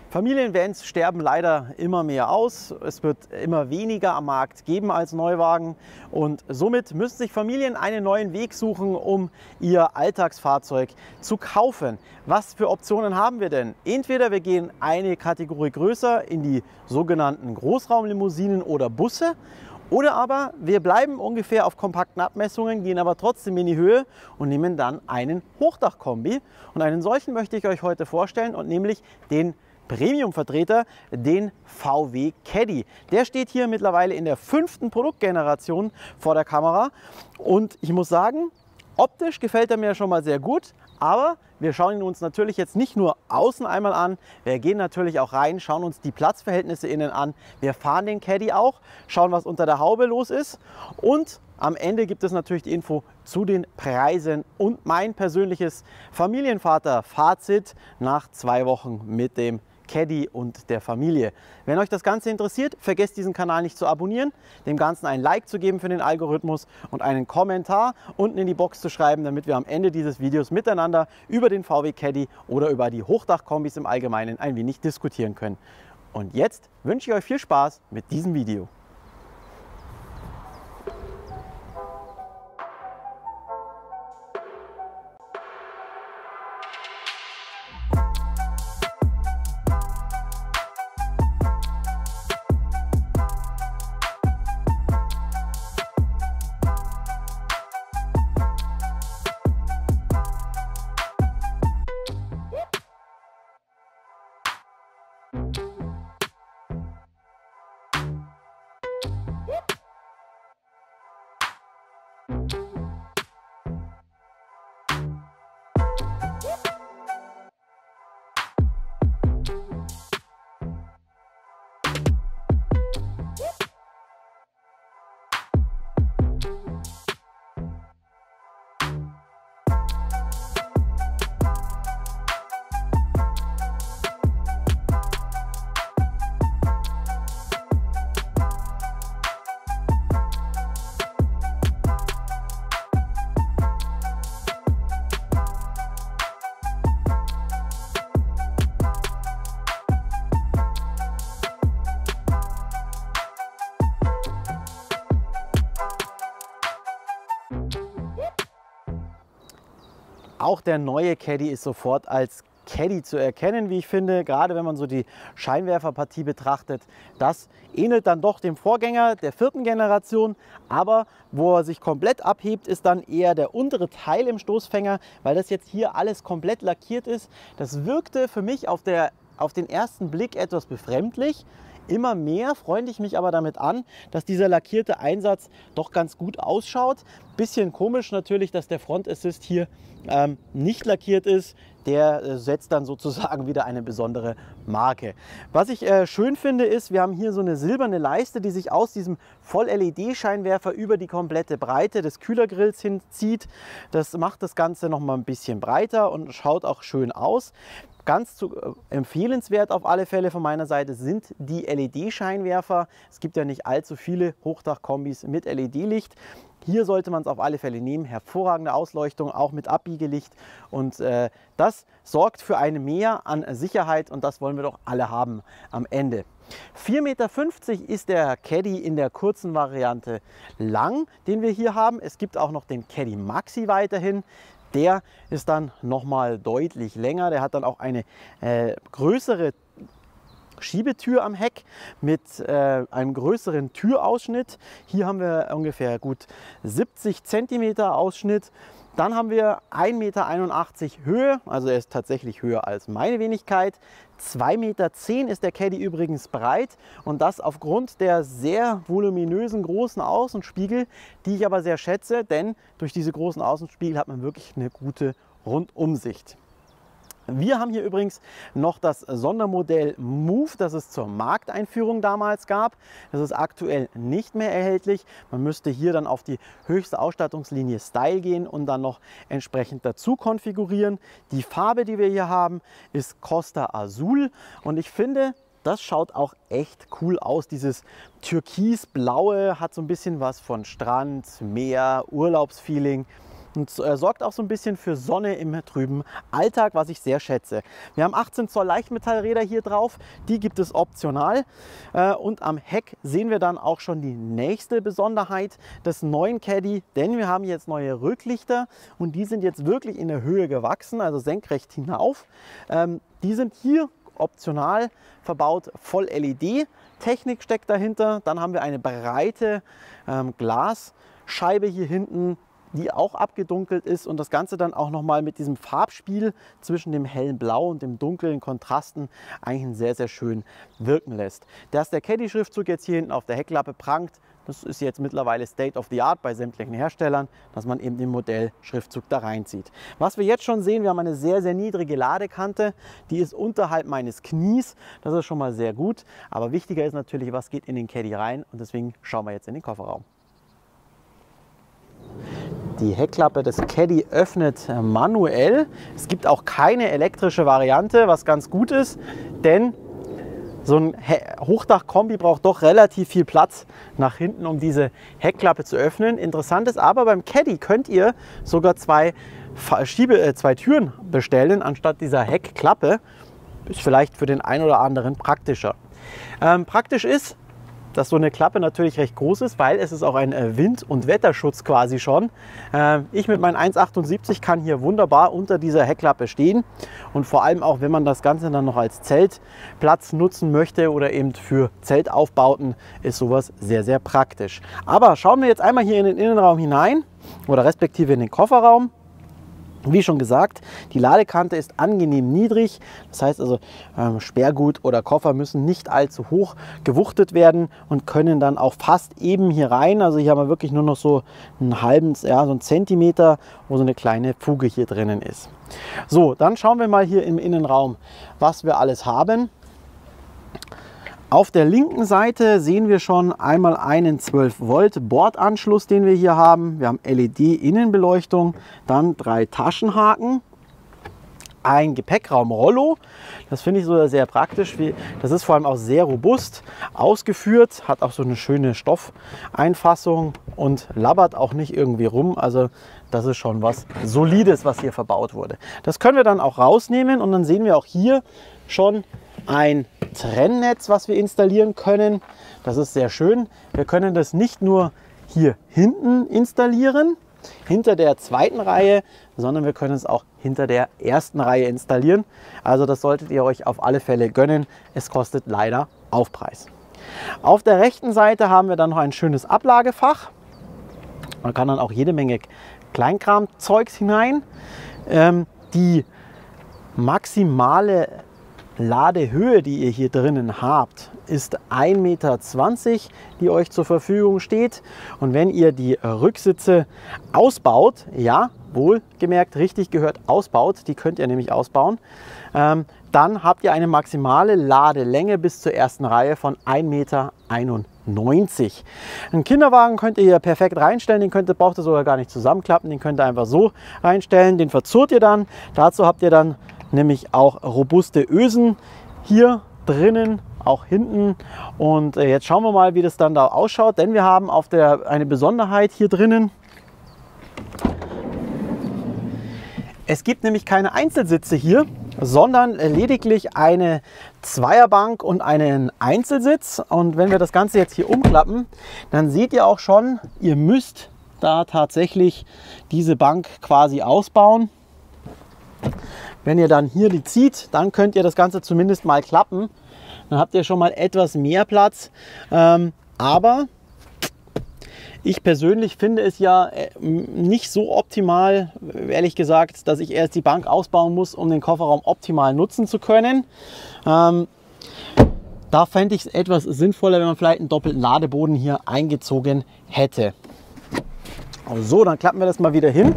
Familienvans sterben leider immer mehr aus. Es wird immer weniger am Markt geben als Neuwagen und somit müssen sich Familien einen neuen Weg suchen, um ihr Alltagsfahrzeug zu kaufen. Was für Optionen haben wir denn? Entweder wir gehen eine Kategorie größer in die sogenannten Großraumlimousinen oder Busse. Oder aber wir bleiben ungefähr auf kompakten Abmessungen, gehen aber trotzdem in die Höhe und nehmen dann einen Hochdachkombi. Und einen solchen möchte ich euch heute vorstellen, und nämlich den Premium-Vertreter, den VW Caddy. Der steht hier mittlerweile in der 5. Produktgeneration vor der Kamera. Und ich muss sagen, optisch gefällt er mir schon mal sehr gut. Aber wir schauen ihn uns natürlich jetzt nicht nur außen einmal an, wir gehen natürlich auch rein, schauen uns die Platzverhältnisse innen an. Wir fahren den Caddy auch, schauen, was unter der Haube los ist. Und am Ende gibt es natürlich die Info zu den Preisen und mein persönliches Familienvater-Fazit nach 2 Wochen mit dem Caddy und der Familie. Wenn euch das Ganze interessiert, vergesst diesen Kanal nicht zu abonnieren, dem Ganzen ein Like zu geben für den Algorithmus und einen Kommentar unten in die Box zu schreiben, damit wir am Ende dieses Videos miteinander über den VW Caddy oder über die Hochdachkombis im Allgemeinen ein wenig diskutieren können. Und jetzt wünsche ich euch viel Spaß mit diesem Video. Auch der neue Caddy ist sofort als Caddy zu erkennen, wie ich finde, gerade wenn man so die Scheinwerferpartie betrachtet. Das ähnelt dann doch dem Vorgänger der 4. Generation, aber wo er sich komplett abhebt, ist dann eher der untere Teil im Stoßfänger, weil das jetzt hier alles komplett lackiert ist. Das wirkte für mich auf den ersten Blick etwas befremdlich. Immer mehr freunde ich mich aber damit an, dass dieser lackierte Einsatz doch ganz gut ausschaut. Bisschen komisch natürlich, dass der Front Assist hier nicht lackiert ist. Der setzt dann sozusagen wieder eine besondere Marke. Was ich schön finde ist, wir haben hier so eine silberne Leiste, die sich aus diesem Voll-LED-Scheinwerfer über die komplette Breite des Kühlergrills hinzieht. Das macht das Ganze noch mal ein bisschen breiter und schaut auch schön aus. Ganz empfehlenswert auf alle Fälle von meiner Seite sind die LED-Scheinwerfer. Es gibt ja nicht allzu viele Hochdachkombis mit LED-Licht. Hier sollte man es auf alle Fälle nehmen. Hervorragende Ausleuchtung, auch mit Abbiegelicht. Und das sorgt für ein Mehr an Sicherheit und das wollen wir doch alle haben am Ende. 4,50 Meter ist der Caddy in der kurzen Variante lang, den wir hier haben. Es gibt auch noch den Caddy Maxi weiterhin. Der ist dann nochmal deutlich länger. Der hat dann auch eine größere Schiebetür am Heck mit einem größeren Türausschnitt. Hier haben wir ungefähr gut 70 cm Ausschnitt. Dann haben wir 1,81 Meter Höhe, also er ist tatsächlich höher als meine Wenigkeit. 2,10 Meter ist der Caddy übrigens breit und das aufgrund der sehr voluminösen großen Außenspiegel, die ich aber sehr schätze, denn durch diese großen Außenspiegel hat man wirklich eine gute Rundumsicht. Wir haben hier übrigens noch das Sondermodell Move, das es zur Markteinführung damals gab. Das ist aktuell nicht mehr erhältlich. Man müsste hier dann auf die höchste Ausstattungslinie Style gehen und dann noch entsprechend dazu konfigurieren. Die Farbe, die wir hier haben, ist Costa Azul und ich finde, das schaut auch echt cool aus. Dieses Türkisblaue hat so ein bisschen was von Strand, Meer, Urlaubsfeeling. und sorgt auch so ein bisschen für Sonne im trüben Alltag, was ich sehr schätze. Wir haben 18 Zoll Leichtmetallräder hier drauf, die gibt es optional. Und am Heck sehen wir dann auch schon die nächste Besonderheit des neuen Caddy, denn wir haben jetzt neue Rücklichter und die sind jetzt wirklich in der Höhe gewachsen, also senkrecht hinauf. Die sind hier optional verbaut, voll LED-Technik steckt dahinter. Dann haben wir eine breite Glasscheibe hier hinten, die auch abgedunkelt ist und das Ganze dann auch nochmal mit diesem Farbspiel zwischen dem hellen Blau und dem dunklen Kontrasten eigentlich sehr, sehr schön wirken lässt. Dass der Caddy-Schriftzug jetzt hier hinten auf der Heckklappe prangt, das ist jetzt mittlerweile State of the Art bei sämtlichen Herstellern, dass man eben den Modellschriftzug da reinzieht. Was wir jetzt schon sehen, wir haben eine sehr, sehr niedrige Ladekante, die ist unterhalb meines Knies, das ist schon mal sehr gut, aber wichtiger ist natürlich, was geht in den Caddy rein und deswegen schauen wir jetzt in den Kofferraum. Die Heckklappe des Caddy öffnet manuell. Es gibt auch keine elektrische Variante, was ganz gut ist, denn so ein Hochdach-Kombi braucht doch relativ viel Platz nach hinten, um diese Heckklappe zu öffnen. Interessant ist aber, beim Caddy könnt ihr sogar zwei Türen bestellen, anstatt dieser Heckklappe. Ist vielleicht für den einen oder anderen praktischer. Praktisch ist, dass so eine Klappe natürlich recht groß ist, weil es ist auch ein Wind- und Wetterschutz quasi schon. Ich mit meinen 1,78 kann hier wunderbar unter dieser Heckklappe stehen und vor allem auch, wenn man das Ganze dann noch als Zeltplatz nutzen möchte oder eben für Zeltaufbauten, ist sowas sehr, sehr praktisch. Aber schauen wir jetzt einmal hier in den Innenraum hinein oder respektive in den Kofferraum. Wie schon gesagt, die Ladekante ist angenehm niedrig, das heißt also Sperrgut oder Koffer müssen nicht allzu hoch gewuchtet werden und können dann auch fast eben hier rein. Also hier haben wir wirklich nur noch so einen halben, ja, so einen Zentimeter, wo so eine kleine Fuge hier drinnen ist. So, dann schauen wir mal hier im Innenraum, was wir alles haben. Auf der linken Seite sehen wir schon einmal einen 12 Volt Bordanschluss, den wir hier haben. Wir haben LED-Innenbeleuchtung, dann 3 Taschenhaken, ein Gepäckraum-Rollo. Das finde ich so sehr praktisch. Das ist vor allem auch sehr robust ausgeführt, hat auch so eine schöne Stoffeinfassung und labbert auch nicht irgendwie rum. Also das ist schon was Solides, was hier verbaut wurde. Das können wir dann auch rausnehmen und dann sehen wir auch hier schon ein Trennnetz, was wir installieren können. Das ist sehr schön. Wir können das nicht nur hier hinten installieren, hinter der zweiten Reihe, sondern wir können es auch hinter der ersten Reihe installieren. Also das solltet ihr euch auf alle Fälle gönnen. Es kostet leider Aufpreis. Auf der rechten Seite haben wir dann noch ein schönes Ablagefach. Man kann dann auch jede Menge Kleinkram-Zeugs hinein. Die maximale Ladehöhe, die ihr hier drinnen habt, ist 1,20 Meter, die euch zur Verfügung steht. Und wenn ihr die Rücksitze ausbaut, ja, wohlgemerkt, richtig gehört, ausbaut, die könnt ihr nämlich ausbauen, dann habt ihr eine maximale Ladelänge bis zur ersten Reihe von 1,91 Meter. Einen Kinderwagen könnt ihr hier perfekt reinstellen, den braucht ihr sogar gar nicht zusammenklappen, den könnt ihr einfach so reinstellen, den verzurrt ihr dann. Dazu habt ihr dann nämlich auch robuste Ösen hier drinnen, auch hinten. Und jetzt schauen wir mal, wie das dann da ausschaut, denn wir haben eine Besonderheit hier drinnen. Es gibt nämlich keine Einzelsitze hier, sondern lediglich eine Zweierbank und einen Einzelsitz. Und wenn wir das Ganze jetzt hier umklappen, dann seht ihr auch schon, ihr müsst da tatsächlich diese Bank quasi ausbauen. Wenn ihr dann hier die zieht, dann könnt ihr das Ganze zumindest mal klappen. Dann habt ihr schon mal etwas mehr Platz. Aber ich persönlich finde es ja nicht so optimal, ehrlich gesagt, dass ich erst die Bank ausbauen muss, um den Kofferraum optimal nutzen zu können. Da fände ich es etwas sinnvoller, wenn man vielleicht einen doppelten Ladeboden hier eingezogen hätte. So, dann klappen wir das mal wieder hin.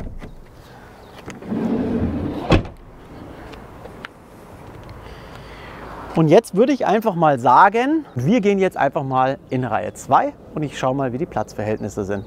Und jetzt würde ich einfach mal sagen, wir gehen jetzt einfach mal in Reihe 2 und ich schaue mal, wie die Platzverhältnisse sind.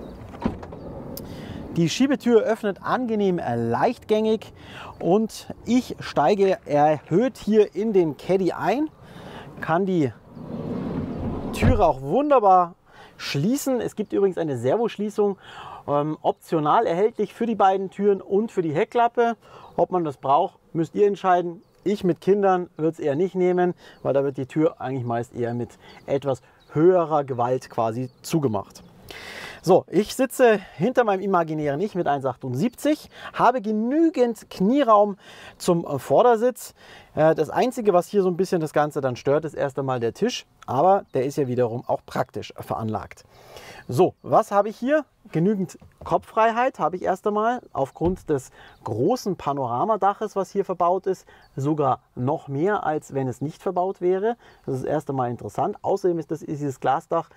Die Schiebetür öffnet angenehm leichtgängig und ich steige erhöht hier in den Caddy ein, kann die Türe auch wunderbar schließen. Es gibt übrigens eine Servoschließung Optional erhältlich für die beiden Türen und für die Heckklappe. Ob man das braucht, müsst ihr entscheiden. Ich mit Kindern würde es eher nicht nehmen, weil da wird die Tür eigentlich meist eher mit etwas höherer Gewalt quasi zugemacht. So, ich sitze hinter meinem imaginären Ich mit 1,78, habe genügend Knieraum zum Vordersitz. Das Einzige, was hier so ein bisschen das Ganze dann stört, ist erst einmal der Tisch, aber der ist ja wiederum auch praktisch veranlagt. So, was habe ich hier? Genügend Kopffreiheit habe ich erst einmal aufgrund des großen Panoramadaches, was hier verbaut ist, sogar noch mehr, als wenn es nicht verbaut wäre. Das ist erst einmal interessant. Außerdem ist dieses Glasdach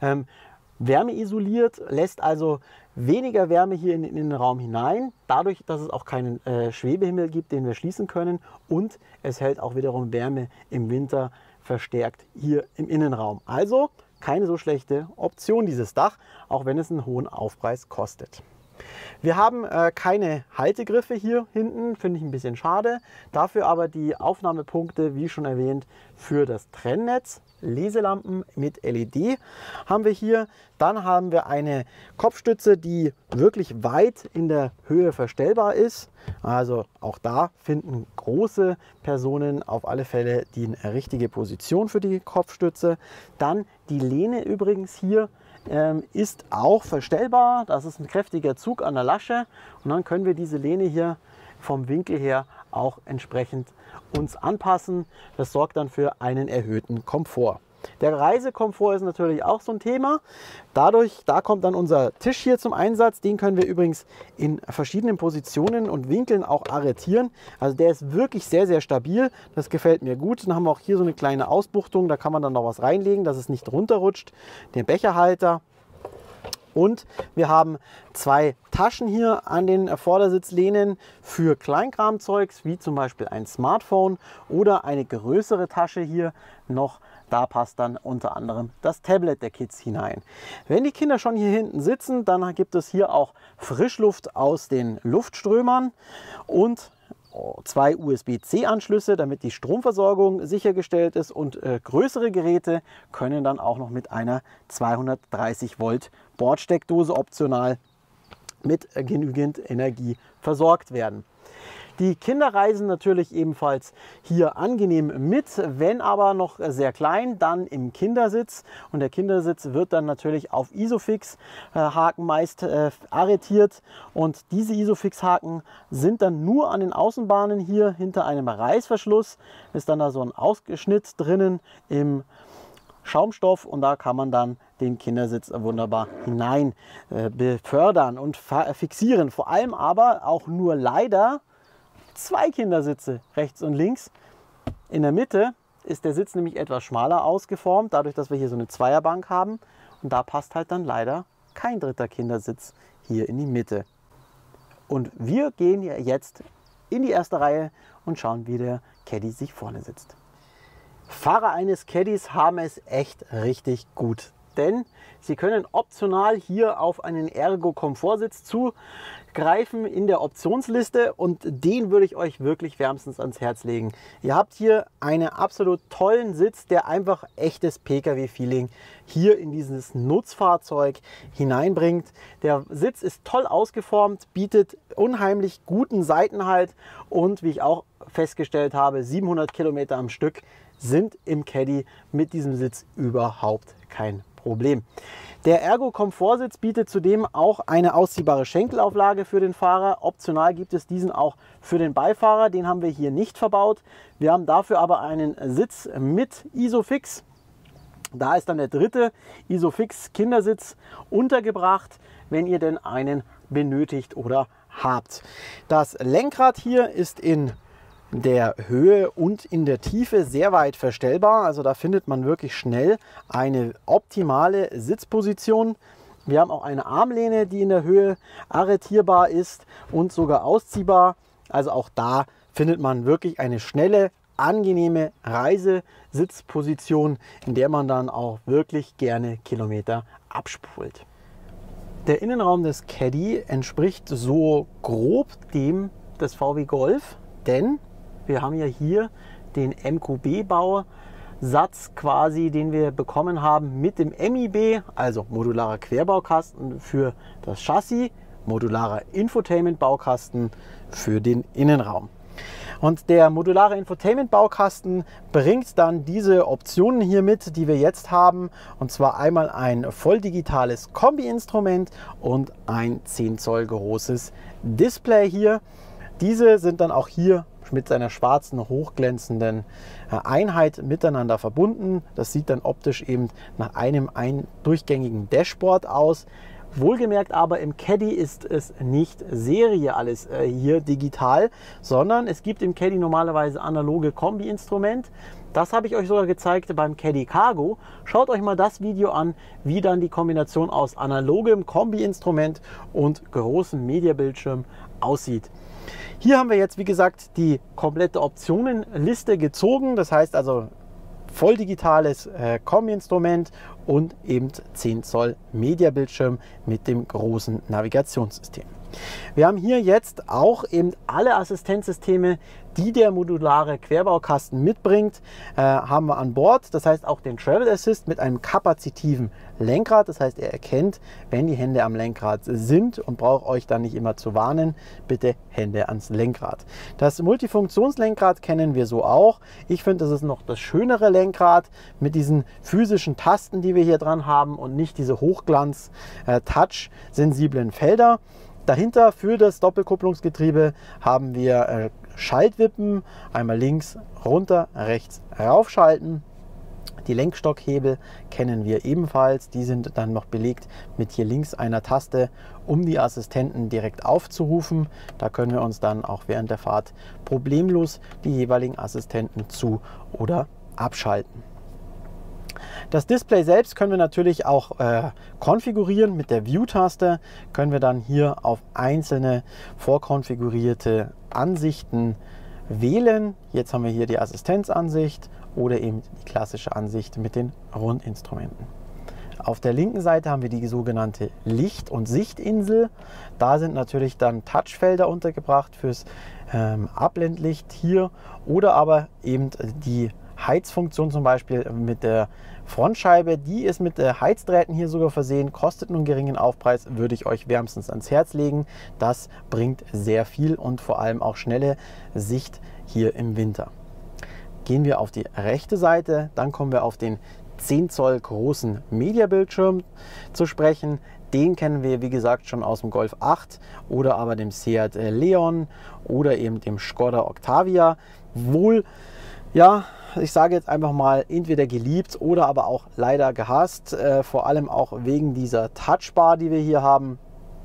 wärmeisoliert, lässt also weniger Wärme hier in den Innenraum hinein, dadurch, dass es auch keinen Schwebehimmel gibt, den wir schließen können, und es hält auch wiederum Wärme im Winter verstärkt hier im Innenraum. Also keine so schlechte Option dieses Dach, auch wenn es einen hohen Aufpreis kostet. Wir haben keine Haltegriffe hier hinten, finde ich ein bisschen schade. Dafür aber die Aufnahmepunkte, wie schon erwähnt, für das Trennnetz. Leselampen mit LED haben wir hier. Dann haben wir eine Kopfstütze, die wirklich weit in der Höhe verstellbar ist. Also auch da finden große Personen auf alle Fälle die richtige Position für die Kopfstütze. Dann die Lehne übrigens hier ist auch verstellbar. Das ist ein kräftiger Zug an der Lasche und dann können wir diese Lehne hier vom Winkel her auch entsprechend uns anpassen. Das sorgt dann für einen erhöhten Komfort. Der Reisekomfort ist natürlich auch so ein Thema. Da kommt dann unser Tisch hier zum Einsatz. Den können wir übrigens in verschiedenen Positionen und Winkeln auch arretieren. Also der ist wirklich sehr, sehr stabil. Das gefällt mir gut. Dann haben wir auch hier so eine kleine Ausbuchtung. Da kann man dann noch was reinlegen, dass es nicht runterrutscht. Den Becherhalter. Und wir haben zwei Taschen hier an den Vordersitzlehnen für Kleinkramzeugs, wie zum Beispiel ein Smartphone oder eine größere Tasche hier noch. Da passt dann unter anderem das Tablet der Kids hinein. Wenn die Kinder schon hier hinten sitzen, dann gibt es hier auch Frischluft aus den Luftströmern und zwei USB-C-Anschlüsse, damit die Stromversorgung sichergestellt ist, und größere Geräte können dann auch noch mit einer 230 Volt Bordsteckdose optional mit genügend Energie versorgt werden. Die Kinder reisen natürlich ebenfalls hier angenehm mit, wenn aber noch sehr klein, dann im Kindersitz. Und der Kindersitz wird dann natürlich auf Isofix-Haken meist arretiert. Und diese Isofix-Haken sind dann nur an den Außenbahnen hier hinter einem Reißverschluss. Ist dann da so ein Ausschnitt drinnen im Schaumstoff und da kann man dann den Kindersitz wunderbar hinein befördern und fixieren. Vor allem aber auch nur leider zwei Kindersitze rechts und links. In der Mitte ist der Sitz nämlich etwas schmaler ausgeformt, dadurch, dass wir hier so eine Zweierbank haben. Und da passt halt dann leider kein dritter Kindersitz hier in die Mitte. Und wir gehen jetzt in die erste Reihe und schauen, wie der Caddy sich vorne sitzt. Fahrer eines Caddys haben es echt richtig gut, denn sie können optional hier auf einen Ergo-Komfortsitz zugreifen in der Optionsliste und den würde ich euch wirklich wärmstens ans Herz legen. Ihr habt hier einen absolut tollen Sitz, der einfach echtes Pkw-Feeling hier in dieses Nutzfahrzeug hineinbringt. Der Sitz ist toll ausgeformt, bietet unheimlich guten Seitenhalt und wie ich auch festgestellt habe, 700 Kilometer am Stück sind im Caddy mit diesem Sitz überhaupt kein Problem. Der Ergo-Komfortsitz bietet zudem auch eine ausziehbare Schenkelauflage für den Fahrer. Optional gibt es diesen auch für den Beifahrer. Den haben wir hier nicht verbaut. Wir haben dafür aber einen Sitz mit Isofix. Da ist dann der dritte Isofix Kindersitz untergebracht, wenn ihr denn einen benötigt oder habt. Das Lenkrad hier ist in der Höhe und in der Tiefe sehr weit verstellbar. Also da findet man wirklich schnell eine optimale Sitzposition. Wir haben auch eine Armlehne, die in der Höhe arretierbar ist und sogar ausziehbar. Also auch da findet man wirklich eine schnelle, angenehme Reisesitzposition, in der man dann auch wirklich gerne Kilometer abspult. Der Innenraum des Caddy entspricht so grob dem des VW Golf, denn wir haben ja hier den MQB-Bau Satz quasi, den wir bekommen haben mit dem MIB, also modularer Querbaukasten für das Chassis, modularer Infotainment-Baukasten für den Innenraum. Und der modulare Infotainment-Baukasten bringt dann diese Optionen hier mit, die wir jetzt haben. Und zwar einmal ein volldigitales Kombi-Instrument und ein 10 Zoll großes Display hier. Diese sind dann auch hier mit seiner schwarzen, hochglänzenden Einheit miteinander verbunden. Das sieht dann optisch eben nach einem durchgängigen Dashboard aus. Wohlgemerkt aber, im Caddy ist es nicht Serie alles hier digital, sondern es gibt im Caddy normalerweise analoge Kombi-Instrument. Das habe ich euch sogar gezeigt beim Caddy Cargo. Schaut euch mal das Video an, wie dann die Kombination aus analogem Kombi-Instrument und großem Mediabildschirm aussieht. Hier haben wir jetzt, wie gesagt, die komplette Optionenliste gezogen. Das heißt also voll digitales Kombi-Instrument und eben 10 Zoll Mediabildschirm mit dem großen Navigationssystem. Wir haben hier jetzt auch eben alle Assistenzsysteme, die der modulare Querbaukasten mitbringt, haben wir an Bord. Das heißt auch den Travel Assist mit einem kapazitiven Lenkrad. Das heißt, er erkennt, wenn die Hände am Lenkrad sind und braucht euch dann nicht immer zu warnen, bitte Hände ans Lenkrad. Das Multifunktionslenkrad kennen wir so auch. Ich finde, das ist noch das schönere Lenkrad mit diesen physischen Tasten, die wir hier dran haben und nicht diese Hochglanz-Touch-sensiblen Felder. Dahinter für das Doppelkupplungsgetriebe haben wir Schaltwippen, einmal links, runter, rechts, raufschalten. Die Lenkstockhebel kennen wir ebenfalls, die sind dann noch belegt mit hier links einer Taste, um die Assistenten direkt aufzurufen. Da können wir uns dann auch während der Fahrt problemlos die jeweiligen Assistenten zu- oder abschalten. Das Display selbst können wir natürlich auch konfigurieren. Mit der View-Taste können wir dann hier auf einzelne vorkonfigurierte Ansichten wählen. Jetzt haben wir hier die Assistenzansicht oder eben die klassische Ansicht mit den Rundinstrumenten. Auf der linken Seite haben wir die sogenannte Licht- und Sichtinsel. Da sind natürlich dann Touchfelder untergebracht fürs Abblendlicht hier oder aber eben die Heizfunktion zum Beispiel mit der Frontscheibe, die ist mit Heizdrähten hier sogar versehen, kostet nun einen geringen Aufpreis, würde ich euch wärmstens ans Herz legen. Das bringt sehr viel und vor allem auch schnelle Sicht hier im Winter. Gehen wir auf die rechte Seite, dann kommen wir auf den 10 Zoll großen Mediabildschirm zu sprechen. Den kennen wir, wie gesagt, schon aus dem Golf 8 oder aber dem Seat Leon oder eben dem Skoda Octavia. Wohl, ja, ich sage jetzt einfach mal, entweder geliebt oder aber auch leider gehasst, vor allem auch wegen dieser Touchbar, die wir hier haben,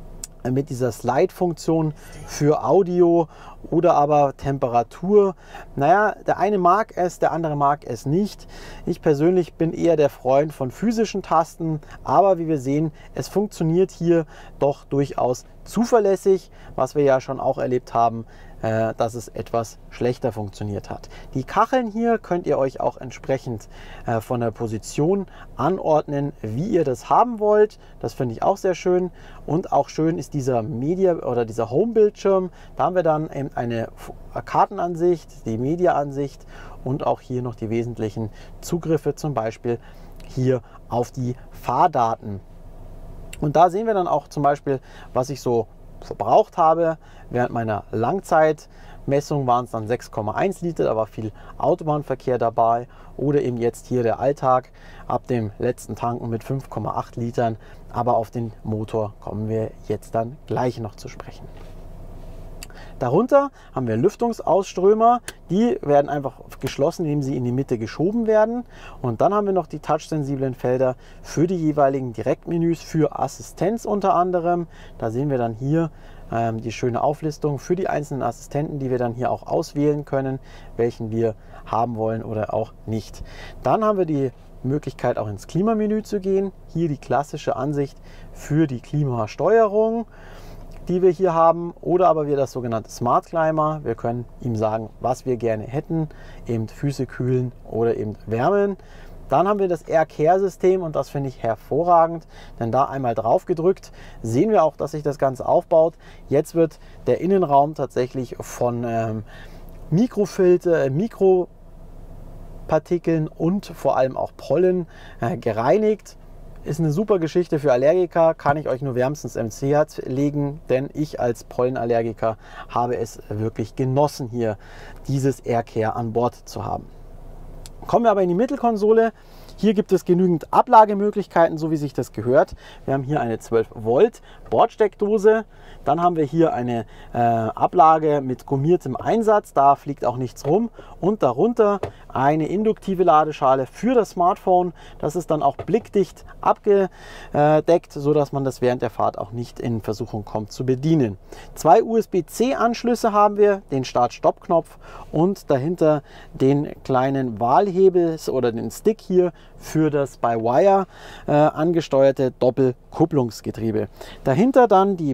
mit dieser Slide-Funktion für Audio oder aber Temperatur. Naja, der eine mag es, der andere mag es nicht. Ich persönlich bin eher der Freund von physischen Tasten, aber wie wir sehen, es funktioniert hier doch durchaus zuverlässig, was wir ja schon auch erlebt haben, dass es etwas schlechter funktioniert hat. Die Kacheln hier könnt ihr euch auch entsprechend von der Position anordnen, wie ihr das haben wollt. Das finde ich auch sehr schön. Und auch schön ist dieser Media- oder dieser Home-Bildschirm. Da haben wir dann eben eine Kartenansicht, die Media-Ansicht und auch hier noch die wesentlichen Zugriffe, zum Beispiel hier auf die Fahrdaten. Und da sehen wir dann auch zum Beispiel, was ich so verbraucht habe. Während meiner Langzeitmessung waren es dann 6,1 Liter, da war viel Autobahnverkehr dabei. Oder eben jetzt hier der Alltag ab dem letzten Tanken mit 5,8 Litern. Aber auf den Motor kommen wir jetzt dann gleich noch zu sprechen. Darunter haben wir Lüftungsausströmer, die werden einfach geschlossen, indem sie in die Mitte geschoben werden. Und dann haben wir noch die touchsensiblen Felder für die jeweiligen Direktmenüs, für Assistenz unter anderem. Da sehen wir dann hier die schöne Auflistung für die einzelnen Assistenten, die wir dann hier auch auswählen können, welchen wir haben wollen oder auch nicht. Dann haben wir die Möglichkeit, auch ins Klimamenü zu gehen. Hier die klassische Ansicht für die Klimasteuerung, die wir hier haben, oder aber wir das sogenannte Smart Climber. Wir können ihm sagen, was wir gerne hätten, eben Füße kühlen oder eben wärmen. Dann haben wir das Air Care System und das finde ich hervorragend, denn da einmal drauf gedrückt sehen wir auch, dass sich das Ganze aufbaut. Jetzt wird der Innenraum tatsächlich von Partikeln und vor allem auch Pollen gereinigt. Ist eine super Geschichte für Allergiker, kann ich euch nur wärmstens ins Herz legen, denn ich als Pollenallergiker habe es wirklich genossen, hier dieses Aircare an Bord zu haben. Kommen wir aber in die Mittelkonsole. Hier gibt es genügend Ablagemöglichkeiten, so wie sich das gehört. Wir haben hier eine 12 Volt Bordsteckdose. Dann haben wir hier eine Ablage mit gummiertem Einsatz. Da fliegt auch nichts rum. Und darunter eine induktive Ladeschale für das Smartphone. Das ist dann auch blickdicht abgedeckt, sodass man das während der Fahrt auch nicht in Versuchung kommt zu bedienen. 2 USB-C-Anschlüsse haben wir, den Start-Stopp-Knopf und dahinter den kleinen Wahlhebel oder den Stick hier für das by Wire angesteuerte Doppelkupplungsgetriebe. Dahinter dann die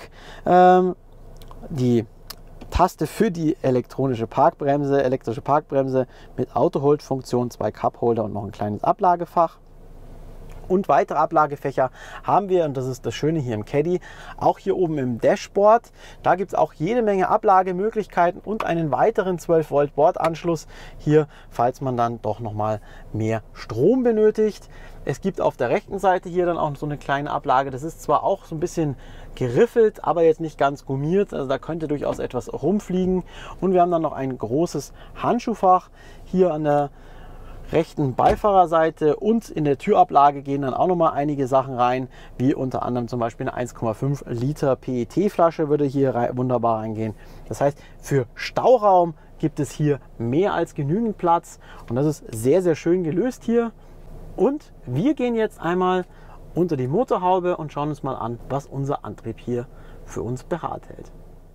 Taste für die elektrische Parkbremse mit Auto-Hold-Funktion, 2 Cup-Holder und noch ein kleines Ablagefach. Und weitere Ablagefächer haben wir, und das ist das Schöne hier im Caddy, auch hier oben im Dashboard. Da gibt es auch jede Menge Ablagemöglichkeiten und einen weiteren 12 Volt Bordanschluss hier, falls man dann doch nochmal mehr Strom benötigt. Es gibt auf der rechten Seite hier dann auch so eine kleine Ablage. Das ist zwar auch so ein bisschen geriffelt, aber jetzt nicht ganz gummiert. Also da könnte durchaus etwas rumfliegen. Und wir haben dann noch ein großes Handschuhfach hier an der rechten Beifahrerseite, und in der Türablage gehen dann auch noch mal einige Sachen rein, wie unter anderem zum Beispiel eine 1,5 Liter PET-Flasche würde hier wunderbar reingehen. Das heißt, für Stauraum gibt es hier mehr als genügend Platz und das ist sehr, sehr schön gelöst hier. Und wir gehen jetzt einmal unter die Motorhaube und schauen uns mal an, was unser Antrieb hier für uns bereithält.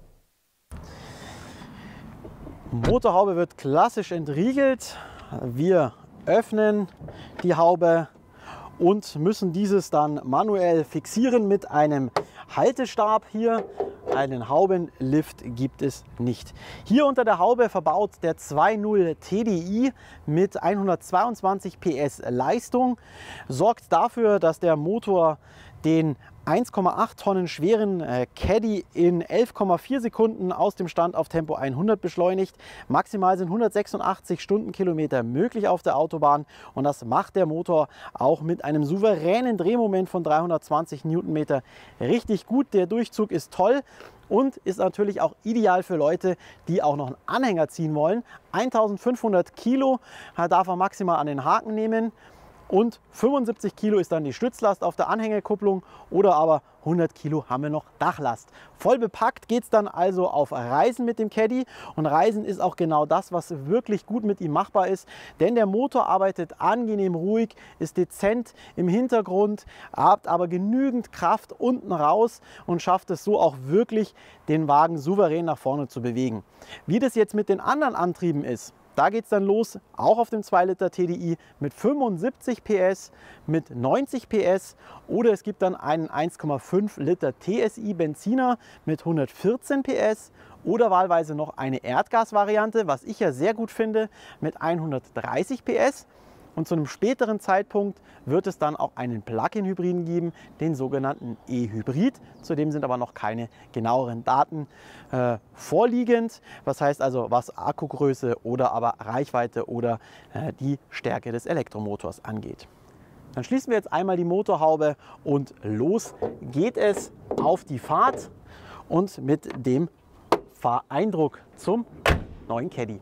Motorhaube wird klassisch entriegelt. Wir öffnen die Haube und müssen dieses dann manuell fixieren mit einem Haltestab hier. Einen Haubenlift gibt es nicht. Hier unter der Haube verbaut der 2.0 TDI mit 122 PS Leistung. Sorgt dafür, dass der Motor den 1,8 Tonnen schweren Caddy in 11,4 Sekunden aus dem Stand auf Tempo 100 beschleunigt. Maximal sind 186 Stundenkilometer möglich auf der Autobahn und das macht der Motor auch mit einem souveränen Drehmoment von 320 Newtonmeter richtig gut. Der Durchzug ist toll und ist natürlich auch ideal für Leute, die auch noch einen Anhänger ziehen wollen. 1500 Kilo darf er maximal an den Haken nehmen. Und 75 Kilo ist dann die Stützlast auf der Anhängerkupplung oder aber 100 Kilo haben wir noch Dachlast. Voll bepackt geht es dann also auf Reisen mit dem Caddy und Reisen ist auch genau das, was wirklich gut mit ihm machbar ist, denn der Motor arbeitet angenehm ruhig, ist dezent im Hintergrund, hat aber genügend Kraft unten raus und schafft es so auch wirklich, den Wagen souverän nach vorne zu bewegen. Wie das jetzt mit den anderen Antrieben ist, da geht es dann los, auch auf dem 2 Liter TDI mit 75 PS, mit 90 PS oder es gibt dann einen 1,5 Liter TSI Benziner mit 114 PS oder wahlweise noch eine Erdgasvariante, was ich ja sehr gut finde, mit 130 PS. Und zu einem späteren Zeitpunkt wird es dann auch einen Plug-in-Hybriden geben, den sogenannten E-Hybrid. Zudem sind aber noch keine genaueren Daten vorliegend. Was heißt also, was Akkugröße oder aber Reichweite oder die Stärke des Elektromotors angeht. Dann schließen wir jetzt einmal die Motorhaube und los geht es auf die Fahrt und mit dem Fahreindruck zum neuen Caddy.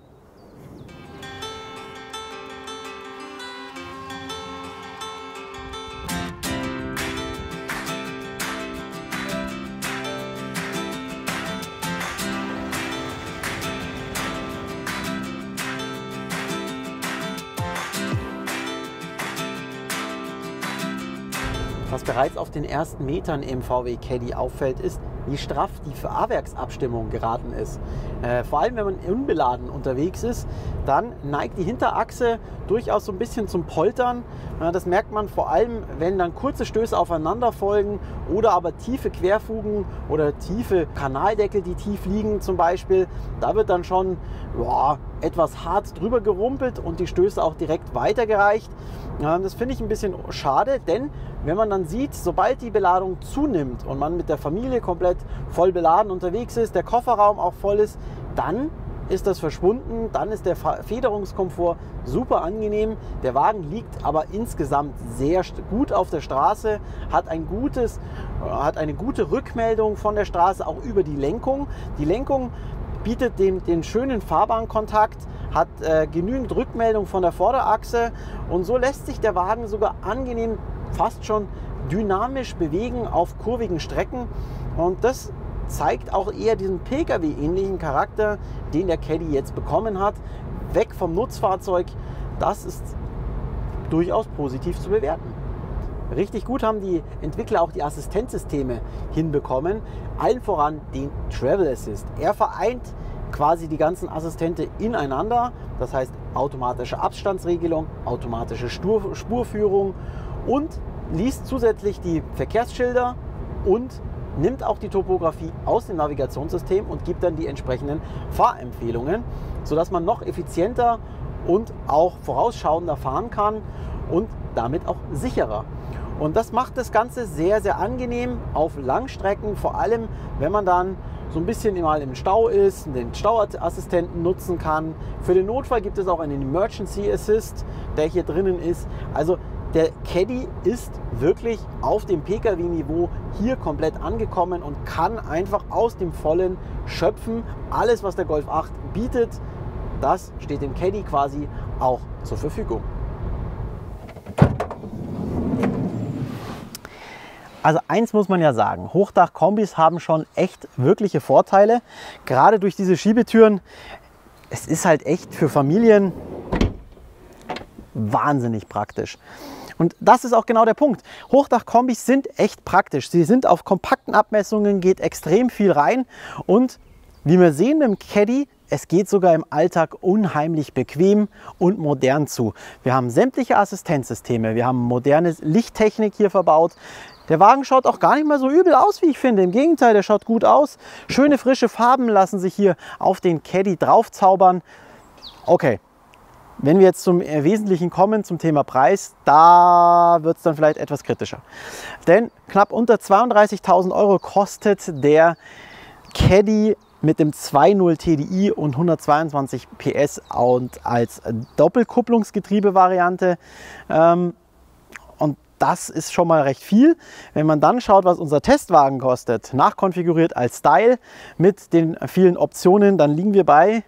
Was bereits auf den ersten Metern im VW Caddy auffällt, ist, wie straff die Fahrwerksabstimmung geraten ist. Vor allem, wenn man unbeladen unterwegs ist, dann neigt die Hinterachse durchaus so ein bisschen zum Poltern. Das merkt man vor allem, wenn dann kurze Stöße aufeinander folgen oder aber tiefe Querfugen oder tiefe Kanaldeckel, die tief liegen zum Beispiel. Da wird dann schon etwas hart drüber gerumpelt und die Stöße auch direkt weitergereicht. Das finde ich ein bisschen schade, denn wenn man dann sieht, sobald die Beladung zunimmt und man mit der Familie komplett voll beladen unterwegs ist, der Kofferraum auch voll ist, dann ist das verschwunden, dann ist der Federungskomfort super angenehm. Der Wagen liegt aber insgesamt sehr gut auf der Straße, hat eine gute Rückmeldung von der Straße, auch über die Lenkung. Die Lenkung bietet den schönen Fahrbahnkontakt, hat genügend Rückmeldung von der Vorderachse und so lässt sich der Wagen sogar angenehm, fast schon dynamisch bewegen auf kurvigen Strecken, und das zeigt auch eher diesen Pkw-ähnlichen Charakter, den der Caddy jetzt bekommen hat. Weg vom Nutzfahrzeug, das ist durchaus positiv zu bewerten. Richtig gut haben die Entwickler auch die Assistenzsysteme hinbekommen, allen voran den Travel Assist. Er vereint quasi die ganzen Assistente ineinander, das heißt automatische Abstandsregelung, automatische Spurführung und liest zusätzlich die Verkehrsschilder und nimmt auch die Topografie aus dem Navigationssystem und gibt dann die entsprechenden Fahrempfehlungen, sodass man noch effizienter und auch vorausschauender fahren kann und damit auch sicherer. Und das macht das Ganze sehr, sehr angenehm auf Langstrecken, vor allem wenn man dann so ein bisschen mal im Stau ist, den Stauassistenten nutzen kann. Für den Notfall gibt es auch einen Emergency Assist, der hier drinnen ist. Also der Caddy ist wirklich auf dem Pkw-Niveau hier komplett angekommen und kann einfach aus dem Vollen schöpfen. Alles, was der Golf 8 bietet, das steht dem Caddy quasi auch zur Verfügung. Also eins muss man ja sagen, Hochdach-Kombis haben schon echt wirkliche Vorteile. Gerade durch diese Schiebetüren, es ist halt echt für Familien wahnsinnig praktisch. Und das ist auch genau der Punkt. Hochdach-Kombis sind echt praktisch. Sie sind auf kompakten Abmessungen, geht extrem viel rein. Und wie wir sehen mit dem Caddy, es geht sogar im Alltag unheimlich bequem und modern zu. Wir haben sämtliche Assistenzsysteme, wir haben moderne Lichttechnik hier verbaut. Der Wagen schaut auch gar nicht mal so übel aus, wie ich finde. Im Gegenteil, der schaut gut aus. Schöne frische Farben lassen sich hier auf den Caddy draufzaubern. Okay. Wenn wir jetzt zum Wesentlichen kommen, zum Thema Preis, da wird es dann vielleicht etwas kritischer. Denn knapp unter 32.000 € kostet der Caddy mit dem 2.0 TDI und 122 PS und als Doppelkupplungsgetriebe-Variante. Und das ist schon mal recht viel. Wenn man dann schaut, was unser Testwagen kostet, nachkonfiguriert als Style mit den vielen Optionen, dann liegen wir bei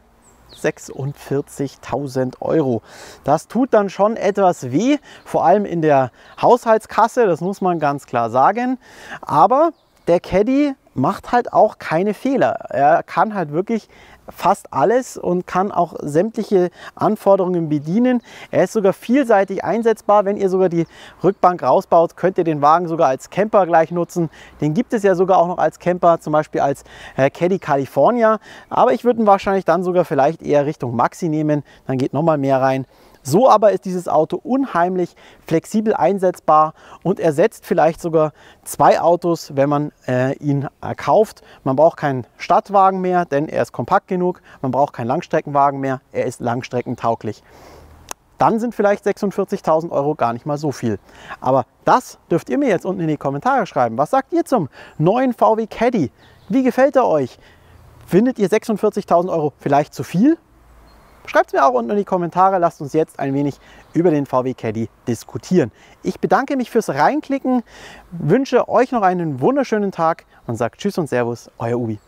46.000 €. Das tut dann schon etwas weh, vor allem in der Haushaltskasse, das muss man ganz klar sagen. Aber der Caddy macht halt auch keine Fehler. Er kann halt wirklich fast alles und kann auch sämtliche Anforderungen bedienen. Er ist sogar vielseitig einsetzbar. Wenn ihr sogar die Rückbank rausbaut, könnt ihr den Wagen sogar als Camper gleich nutzen. Den gibt es ja sogar auch noch als Camper, zum Beispiel als Caddy California. Aber ich würde ihn wahrscheinlich dann sogar vielleicht eher Richtung Maxi nehmen. Dann geht noch mal mehr rein. So aber ist dieses Auto unheimlich flexibel einsetzbar und ersetzt vielleicht sogar zwei Autos, wenn man ihn kauft. Man braucht keinen Stadtwagen mehr, denn er ist kompakt genug. Man braucht keinen Langstreckenwagen mehr, er ist langstreckentauglich. Dann sind vielleicht 46.000 € gar nicht mal so viel. Aber das dürft ihr mir jetzt unten in die Kommentare schreiben. Was sagt ihr zum neuen VW Caddy? Wie gefällt er euch? Findet ihr 46.000 € vielleicht zu viel? Schreibt es mir auch unten in die Kommentare, lasst uns jetzt ein wenig über den VW Caddy diskutieren. Ich bedanke mich fürs Reinklicken, wünsche euch noch einen wunderschönen Tag und sage Tschüss und Servus, euer Ubi.